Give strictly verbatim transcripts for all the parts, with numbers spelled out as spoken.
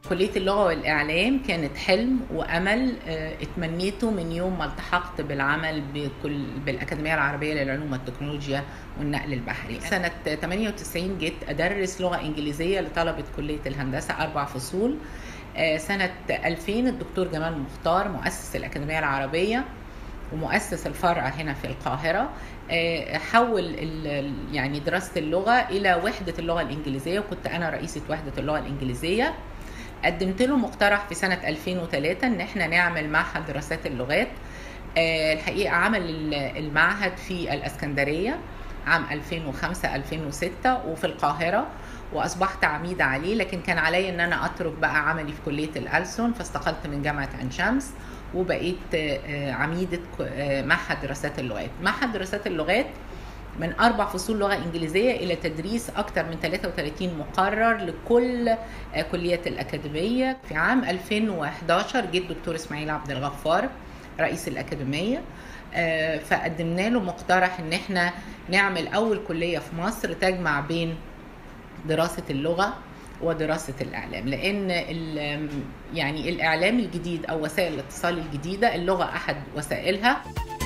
كلية اللغة والإعلام كانت حلم وأمل اتمنيته من يوم ما التحقت بالعمل بكل بالأكاديمية العربية للعلوم والتكنولوجيا والنقل البحري. سنة ثمانية وتسعين جيت أدرس لغة إنجليزية لطلبة كلية الهندسة أربع فصول. سنة ألفين الدكتور جمال مختار مؤسس الأكاديمية العربية ومؤسس الفرع هنا في القاهرة حول يعني دراسة اللغة إلى وحدة اللغة الإنجليزية، وكنت أنا رئيسة وحدة اللغة الإنجليزية. قدمت له مقترح في سنة ألفين وثلاثة ان احنا نعمل معهد دراسات اللغات. الحقيقة عمل المعهد في الاسكندرية عام ألفين وخمسة ألفين وستة وفي القاهرة، واصبحت عميدة عليه، لكن كان علي ان انا اترك بقى عملي في كلية الألسن، فاستقلت من جامعة عين شمس وبقيت عميدة معهد دراسات اللغات. معهد دراسات اللغات من أربع فصول لغة إنجليزية إلى تدريس أكثر من ثلاثة وثلاثين مقرر لكل كليات الأكاديمية. في عام ألفين وأحد عشر جه الدكتور إسماعيل عبد الغفار رئيس الأكاديمية، فقدمنا له مقترح إن إحنا نعمل أول كلية في مصر تجمع بين دراسة اللغة ودراسة الإعلام، لأن يعني الإعلام الجديد أو وسائل الاتصال الجديدة اللغة أحد وسائلها.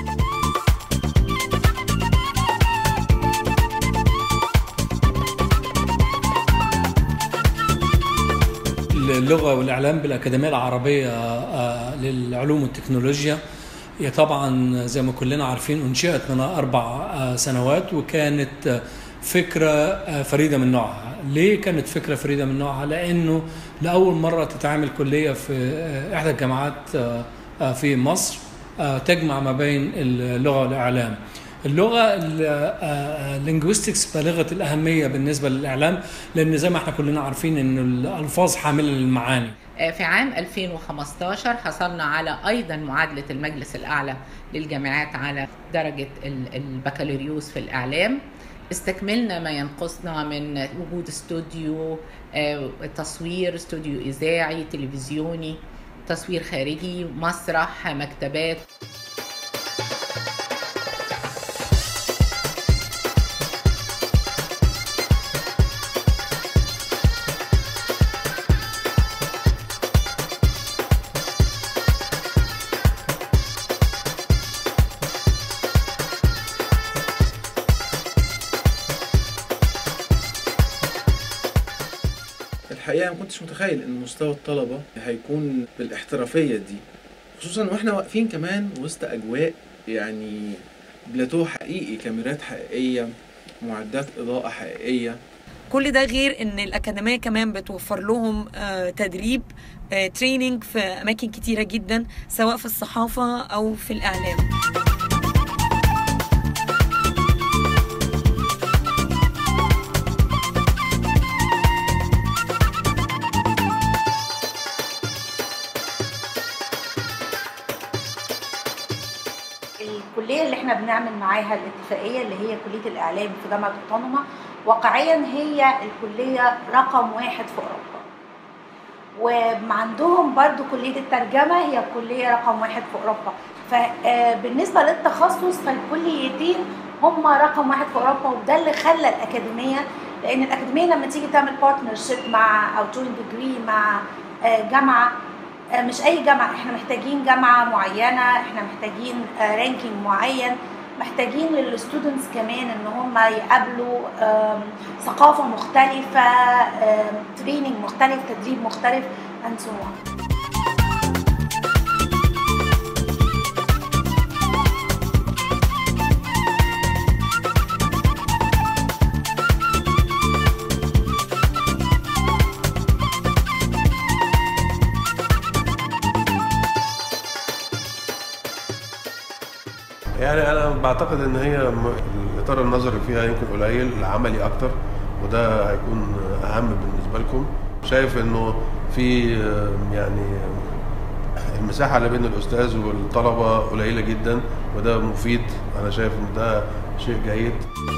اللغة والإعلام بالأكاديمية العربية للعلوم والتكنولوجيا هي طبعا زي ما كلنا عارفين انشئت من أربع سنوات، وكانت فكرة فريدة من نوعها. ليه كانت فكرة فريدة من نوعها؟ لأنه لأول مرة تتعامل كلية في إحدى الجامعات في مصر تجمع ما بين اللغة والإعلام. اللغة اللينجويستكس بالغة الأهمية بالنسبة للإعلام، لأن زي ما احنا كلنا عارفين إن الألفاظ حاملة للمعاني. في عام ألفين وخمسة عشر حصلنا على أيضا معادلة المجلس الأعلى للجامعات على درجة البكالوريوس في الإعلام. استكملنا ما ينقصنا من وجود استوديو تصوير، استوديو إذاعي، تلفزيوني، تصوير خارجي، مسرح، مكتبات. الحقيقة ما كنتش متخيل ان مستوى الطلبة هيكون بالاحترافية دي، خصوصا واحنا واقفين كمان وسط اجواء يعني بلاتو حقيقي، كاميرات حقيقية، معدات اضاءة حقيقية. كل ده غير ان الأكاديمية كمان بتوفر لهم تدريب تريننج في اماكن كتيرة جدا، سواء في الصحافة او في الاعلام. الكلية اللي احنا بنعمل معاها الاتفاقية اللي هي كلية الإعلام في جامعة أوتونوما، واقعيا هي الكلية رقم واحد في أوروبا، وعندهم برضو كلية الترجمة هي الكلية رقم واحد في أوروبا. فبالنسبة للتخصص فالكليتين هم رقم واحد في أوروبا، وده اللي خلى الأكاديمية، لأن الأكاديمية لما تيجي تعمل بارتنرشيب مع أو جوين ديجري مع جامعة، مش اي جامعه، احنا محتاجين جامعه معينه، احنا محتاجين رانكينج معين، محتاجين للستودنتس كمان ان هم يقابلوا ثقافه مختلفه، تريننج مختلف، تدريب مختلف and so on. يعني انا بعتقد ان هي الاطار النظري فيها يمكن قليل، العملي اكتر، وده هيكون اهم بالنسبه لكم. شايف انه في يعني المساحه اللي بين الاستاذ والطلبه قليله جدا، وده مفيد. انا شايف ان ده شيء جيد.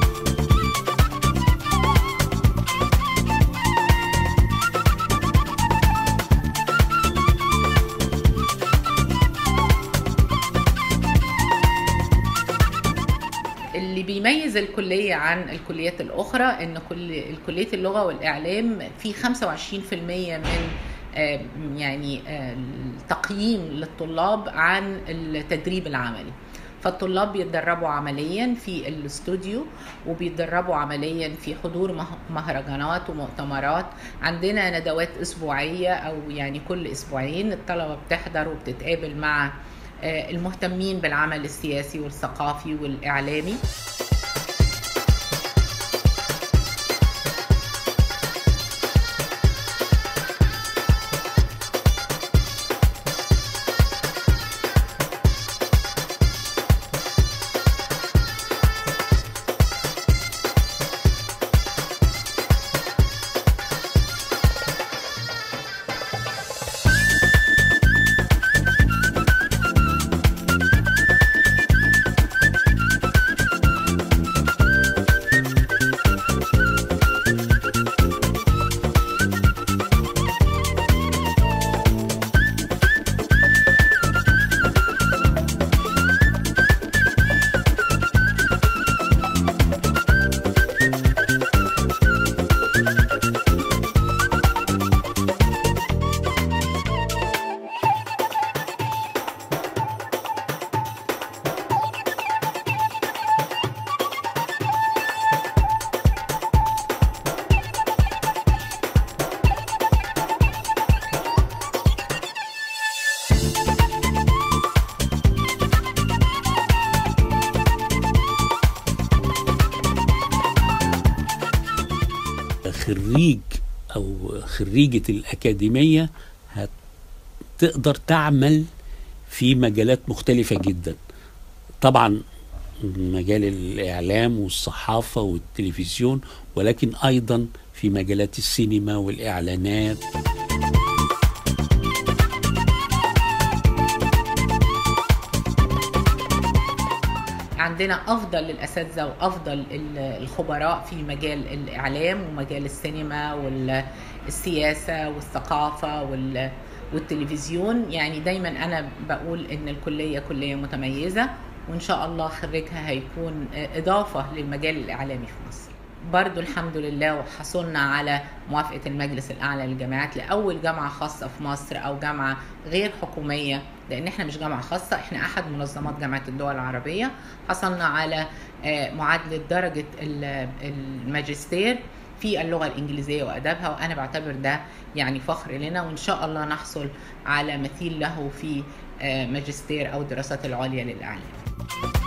اللي بيميز الكلية عن الكليات الأخرى إن كل كلية اللغة والإعلام في خمسة وعشرين بالمية من يعني تقييم للطلاب عن التدريب العملي. فالطلاب بيتدربوا عمليا في الاستوديو وبيتدربوا عمليا في حضور مهرجانات ومؤتمرات. عندنا ندوات اسبوعيه او يعني كل اسبوعين الطلبه بتحضر وبتتقابل مع المهتمين بالعمل السياسي والثقافي والاعلامي. خريج أو خريجة الأكاديمية هتقدر تعمل في مجالات مختلفة جدا، طبعا مجال الإعلام والصحافة والتلفزيون، ولكن أيضا في مجالات السينما والإعلانات. عندنا أفضل الأساتذة وأفضل الخبراء في مجال الإعلام ومجال السينما والسياسة والثقافة والتلفزيون. يعني دايما أنا بقول إن الكلية كلية متميزة، وإن شاء الله خريجها هيكون إضافة للمجال الإعلامي في مصر. برضو الحمد لله وحصلنا على موافقة المجلس الأعلى للجامعات لأول جامعة خاصة في مصر أو جامعة غير حكومية، لأن إحنا مش جامعة خاصة، إحنا أحد منظمات جامعة الدول العربية. حصلنا على معادلة درجة الماجستير في اللغة الإنجليزية وأدابها، وأنا بعتبر ده يعني فخر لنا، وإن شاء الله نحصل على مثيل له في ماجستير أو الدراسات العليا للإعلام.